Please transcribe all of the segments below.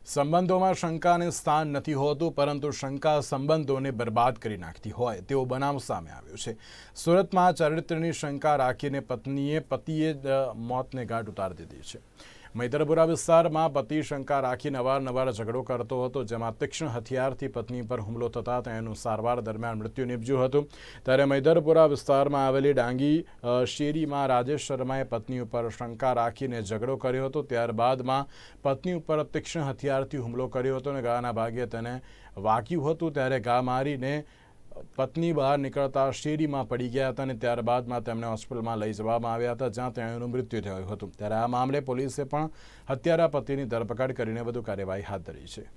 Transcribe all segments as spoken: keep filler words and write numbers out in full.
સંબંધોમાં શંકાને સ્થાન નથી હોતું, પરંતુ શંકા સંબંધોને બરબાદ કરી નાખતી હોય તેવો બનાવ સામે આવ્યો છે। સુરતમાં ચારિત્ર્યની શંકા રાખીને પત્નીએ પતિએ મોતને ઘાટ ઉતારી દીધી છે। મૈદરપુરા વિસ્તારમાં પતિ શંકા રાખીને અવારનવાર ઝઘડો કરતો હતો, જેમાં તીક્ષ્ણ હથિયારથી પત્ની પર હુમલો થતાં તેનું સારવાર દરમિયાન મૃત્યુ નિપજ્યું હતું। ત્યારે મૈદરપુરા વિસ્તારમાં આવેલી ડાંગી શેરીમાં રાજેશ શર્માએ પત્ની ઉપર શંકા રાખીને ઝઘડો કર્યો હતો। ત્યારબાદમાં પત્ની ઉપર તીક્ષ્ણ હથિયારથી હુમલો કર્યો હતો અને ગાના ભાગે તેને વાગ્યું હતું। ત્યારે ઘા મારીને પત્ની બહાર નીકળતા શેરીમાં પડી ગયા હતા અને ત્યારબાદમાં તેમને હોસ્પિટલમાં લઈ જવામાં આવ્યા હતા, જ્યાં તેનું મૃત્યુ થયું હતું। ત્યારે આ મામલે પોલીસે પણ હત્યારા પતિની ધરપકડ કરીને વધુ કાર્યવાહી હાથ ધરી છે।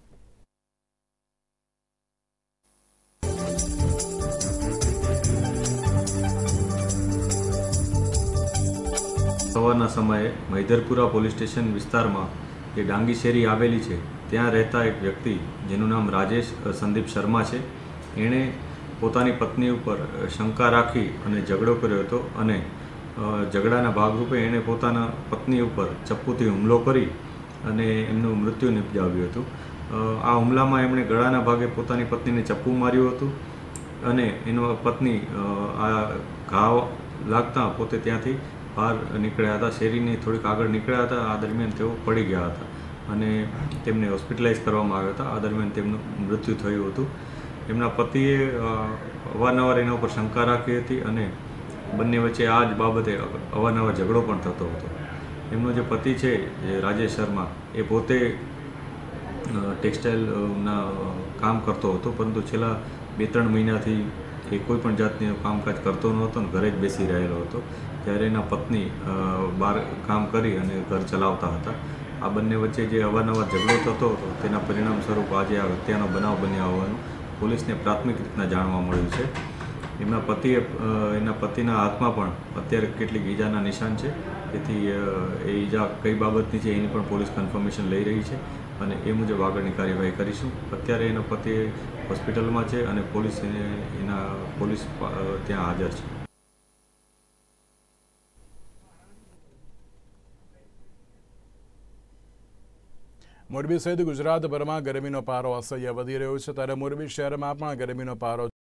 સવારના સમયે મૈદરપુરા પોલીસ સ્ટેશન વિસ્તારમાં જે ડાંગી શેરી આવેલી છે ત્યાં રહેતા એક વ્યક્તિ જેનું નામ રાજેશ સંદીપ શર્મા છે, એણે પોતાની પત્ની ઉપર શંકા રાખી અને ઝઘડો કર્યો હતો અને ઝઘડાના ભાગરૂપે એણે પોતાના પત્ની ઉપર ચપ્પુથી હુમલો કરી અને એમનું મૃત્યુ નિપજાવ્યું હતું। આ હુમલામાં એમણે ગળાના ભાગે પોતાની પત્નીને ચપ્પુ માર્યું હતું અને એનો પત્ની આ ઘાવ લાગતા પોતે ત્યાંથી બહાર નીકળ્યા હતા, શેરીની થોડીક આગળ નીકળ્યા હતા। આ દરમિયાન તેઓ પડી ગયા હતા અને તેમને હોસ્પિટલાઇઝ કરવામાં આવ્યા હતા। આ દરમિયાન તેમનું મૃત્યુ થયું હતું। એમના પતિએ અવારનવાર એના ઉપર શંકા રાખી હતી અને બંને વચ્ચે આ જ બાબતે અવારનવાર ઝઘડો પણ થતો હતો। એમનો જે પતિ છે રાજેશ શર્મા એ પોતે ટેક્સટાઇલના કામ કરતો હતો, પરંતુ છેલ્લા બે ત્રણ મહિનાથી એ કોઈ પણ જાતનું કામકાજ કરતો નહોતો અને ઘરે જ બેસી રહેલો હતો, જ્યારે એના પત્ની બહાર કામ કરી અને ઘર ચલાવતા હતા। આ બંને વચ્ચે જે અવારનવાર ઝઘડો થતો હતો તેના પરિણામ સ્વરૂપ આજે આ હત્યાનો બનાવ બન્યા હોવાનું પોલીસને પ્રાથમિક રીતના જાણવા મળ્યું છે। એમના પતિએ એના પતિના હાથમાં પણ અત્યારે કેટલીક ઈજાના નિશાન છે, તેથી એ ઈજા કઈ બાબતની છે એની પણ પોલીસ કન્ફર્મેશન લઈ રહી છે અને એ મુજબ આગળની કાર્યવાહી કરીશું। અત્યારે એનો પતિ હોસ્પિટલમાં છે અને પોલીસ એના પોલીસ ત્યાં હાજર છે। મોરબી સહિત ગુજરાતભરમાં ગરમીનો પારો અસહ્ય વધી રહ્યો છે, ત્યારે મોરબી શહેરમાં પણ ગરમીનો પારો